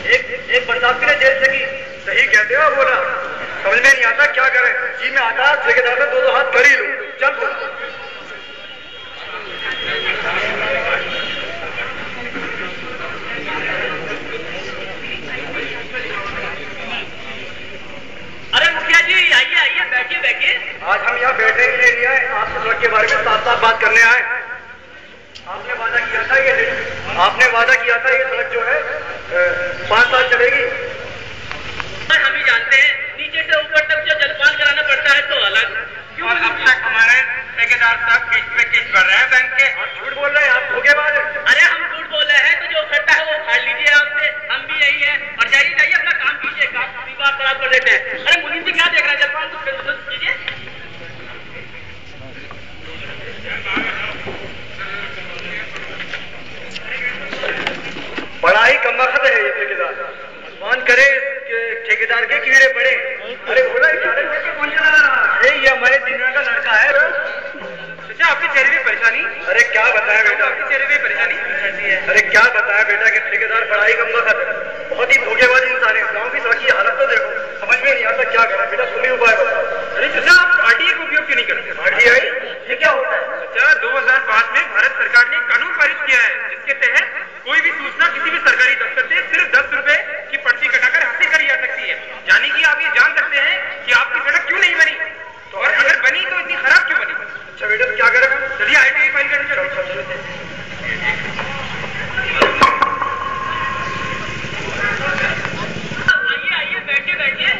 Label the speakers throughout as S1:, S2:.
S1: एक बरसात के लिए जेल से की। सही कहते हो बोला, समझ में नहीं आता क्या करें। जी में आता ठेकेदार में दो हाथ कर ही लूं। चल बोल।
S2: अरे मुखिया जी आइए आइए, बैठिए बैठिए।
S1: आज हम यहाँ बैठने के लिए नहीं आए, आपसे सड़क के बारे में साफ साफ बात करने आए। आपने वादा किया था ये सड़क जो है 5 साल चलेगी।
S2: हम ही जानते हैं, नीचे से ऊपर तक जो जलपान कराना पड़ता है तो अलग।
S3: और अब तक हमारे ठेकेदार साहब किस्त में किस्त भर रहे हैं बैंक के।
S1: और झूठ बोल रहे हैं आप, धोखेबाज हैं।
S2: अरे हम झूठ बोल रहे हैं तो जो उखड़ता है वो उखाड़ लीजिए आपसे, हम भी यही है। और जाइए जाइए अपना काम कीजिए, काम पूरी बात खराब कर देते हैं। अरे मुनीम जी क्या देख रहे हैं, जलपान तो कीजिए।
S1: बड़ा ही कमबख्त है ये ठेकेदार। मान करे ठेकेदार के कीड़े पड़े। अरे बोला कौन चला रहा? अरे ये हमारे दुनिया का लड़का है।
S3: अच्छा आपके चेहरे में परेशानी?
S1: अरे क्या बताया बेटा,
S3: आपके चेहरे में परेशानी कैसी है?
S1: अरे क्या बताया बेटा कि ठेकेदार बड़ा ही कमबख्त है, बहुत ही धोखेबाज इंसान है। गाँव की सड़क की हालत तो देखो, समझ में नहीं आता क्या करें। बेटा तुम ही उपाय बताओ।
S3: अरे चाचा आप आरटीआई का उपयोग क्यों नहीं करते?
S1: आरटीआई ये क्या होता है?
S3: अच्छा 2005 में भारत सरकार ने कानून पारित किया है जिसके तहत कोई भी सूचना किसी भी सरकारी दफ्तर से सिर्फ 10 रुपए की पर्ची कटाकर हासिल करी जा सकती है। यानी कि आप ये जान सकते हैं कि आपकी सड़क क्यों नहीं बनी, तो और अगर बनी तो इतनी खराब क्यों बनी।
S1: अच्छा बेटा तो क्या करेगा?
S3: चलिए आरटीआई फाइल करने चलते हैं।
S2: आइए बैठिए बैठिए।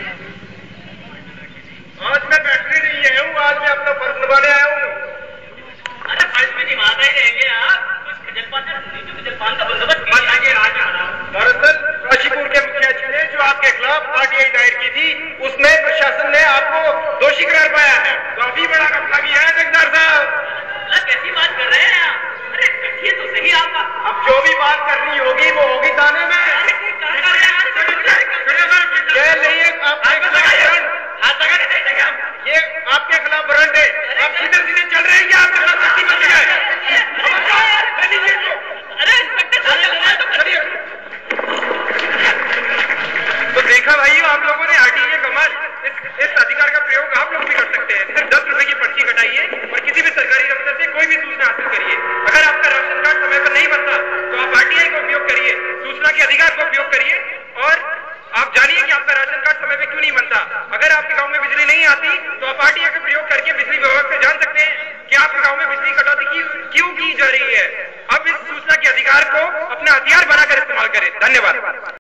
S1: आज मैं बैठने नहीं आया हूँ, आज मैं अपना फर्ज निभाने आया हूँ।
S2: अरे फर्ज में निभाते ही रहेंगे आप। कुछ जलपान का बंदोबस्त कीजिए।
S1: दरअसल काशीपुर के मुखिया जी ने जो आपके खिलाफ आरटीआई दायर की थी, उसमें प्रशासन ने आपको दोषी करार पाया है। काफी बड़ा घपला किया है ठेकेदार साहब।
S2: कैसी बात कर रहे हैं आप? अरे कहिए तो सही आपका।
S1: अब जो भी बात करनी होगी वो होगी थाने में। ये आपके खिलाफ वारंट है। आप सीधे सीधे चल रहे हैं, आपके खिलाफ सख्ती बच गई है।
S3: तो देखा भाई आप लोगों ने आरटीआई का कमाल। इस अधिकार का प्रयोग आप लोग भी कर सकते हैं। सिर्फ 10 रुपए की पर्ची कटाइए और किसी भी सरकारी दफ्तर से कोई भी सूचना हासिल करिए। अगर आपका राशन कार्ड समय पर नहीं बनता तो आप आरटीआई का उपयोग करिए, सूचना के अधिकार का उपयोग करिए और आप जानिए कि आपका राशन कार्ड समय पे क्यों नहीं बनता। अगर आपके गांव में बिजली नहीं आती तो आप आरटीआई का प्रयोग करके बिजली विभाग से जान सकते हैं कि आपके गांव में बिजली कटौती क्यों की जा रही है। अब इस सूचना के अधिकार को अपना हथियार बनाकर इस्तेमाल करें। धन्यवाद।